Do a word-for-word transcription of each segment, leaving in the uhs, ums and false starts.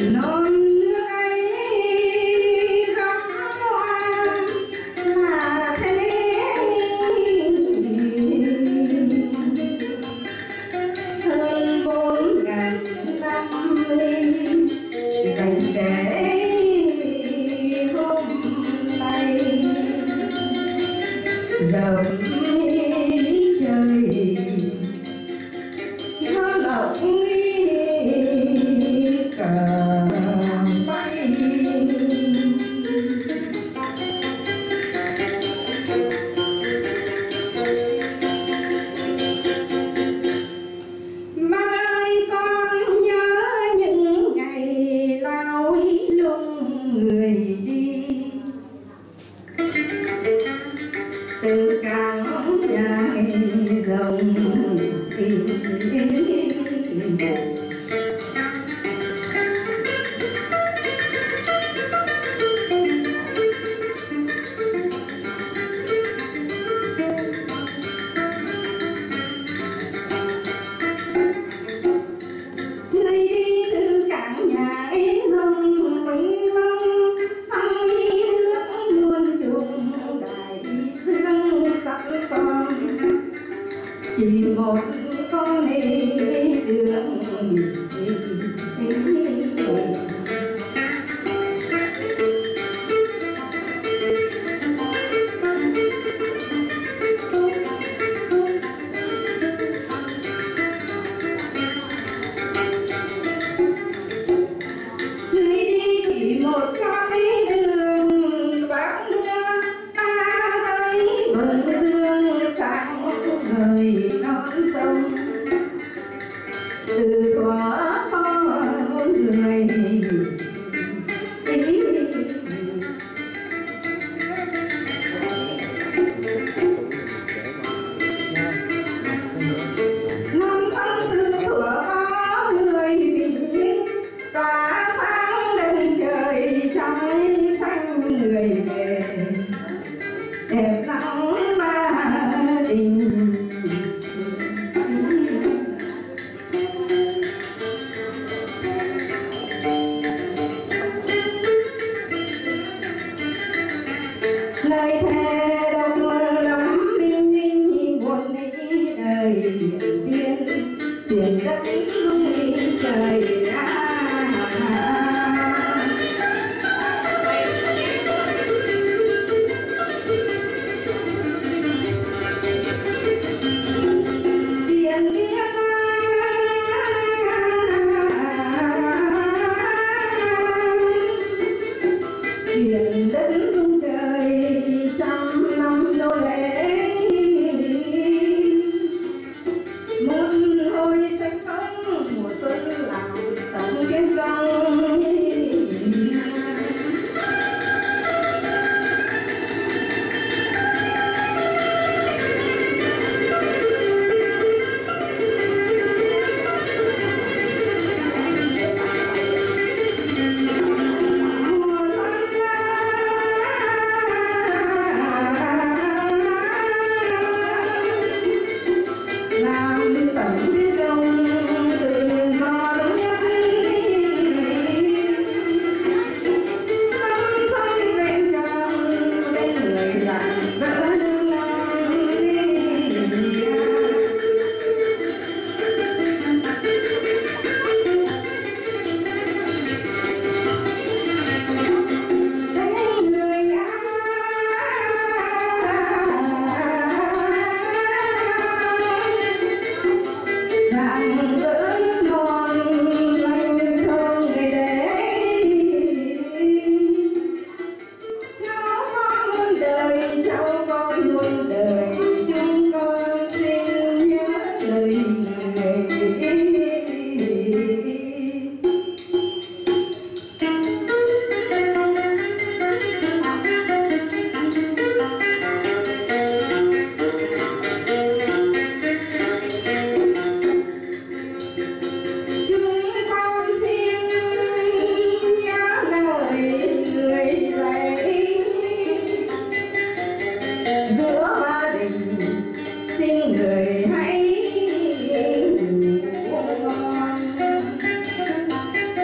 làm tận biết đâu tự do thống nhất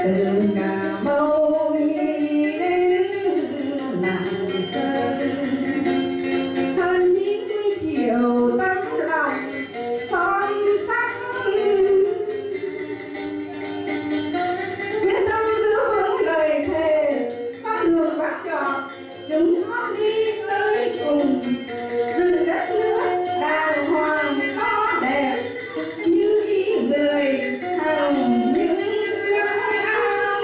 từ Cà Mau đến làng Sơn, hơn chín mươi triệu tấm lòng son sắc, quyết tâm giữ vững lời thề, con đường bác chọn chúng con đi tới cùng, dựng đất nước đàng hoàng to đẹp như ý người hằng những ước ao.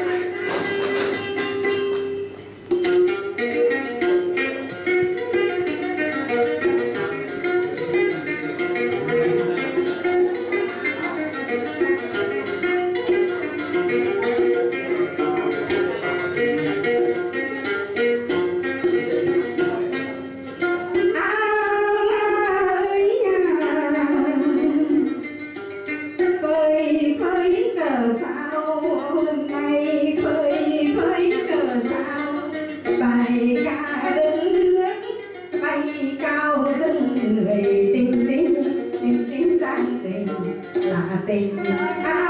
Phơi phơi cờ sao hôm nay, phơi phơi cờ sao bài ca đất nước bay cao dân người, tình tình tình tình tan tình là tình ai,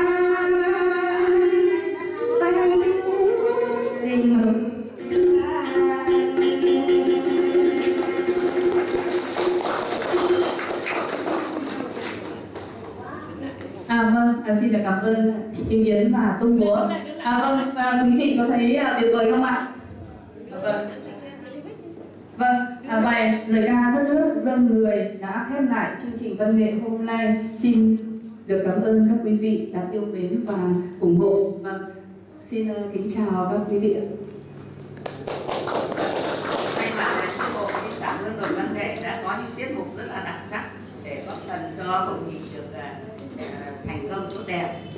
tan tình tình mừng. À vâng, à, xin được cảm ơn chị Kim Yến và tung múa. À vâng, à, quý vị có thấy à, tuyệt vời không ạ? Vâng. Vâng, à, bài lời ca rất nước dâng người đã khép lại chương trình văn nghệ hôm nay. Xin được cảm ơn các quý vị đã yêu mến và ủng hộ. Vâng, xin uh, kính chào các quý vị. Thay mặt cho bộ xin cảm ơn đoàn văn nghệ đã có những tiết mục rất là đặc sắc để góp phần cho hội nghị được uh, thành công tốt đẹp.